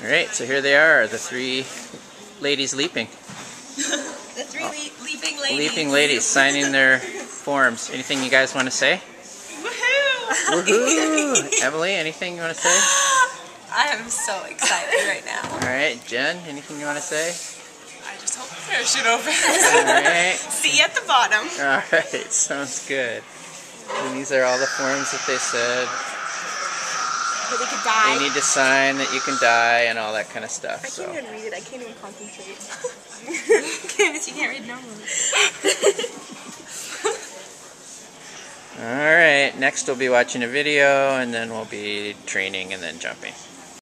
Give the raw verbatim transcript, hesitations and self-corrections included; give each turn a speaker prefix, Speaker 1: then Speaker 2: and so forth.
Speaker 1: Alright, so here they are, the three ladies leaping.
Speaker 2: The three le leaping ladies.
Speaker 1: Leaping ladies signing their forms. Anything you guys want to say?
Speaker 2: Woohoo!
Speaker 1: Woohoo! Emily, anything you want to say?
Speaker 2: I am so excited right now.
Speaker 1: Alright, Jen, anything you want to say?
Speaker 2: I just hope the parachute opens.
Speaker 1: Alright.
Speaker 2: See you at the bottom.
Speaker 1: Alright, sounds good. And these are all the forms that they said.
Speaker 2: That they could die.
Speaker 1: They need to sign that you can die and all that kind of stuff.
Speaker 2: I can't
Speaker 1: so.
Speaker 2: even read it. I can't even concentrate. Candace, you can't read normally.
Speaker 1: Alright, next we'll be watching a video and then we'll be training and then jumping.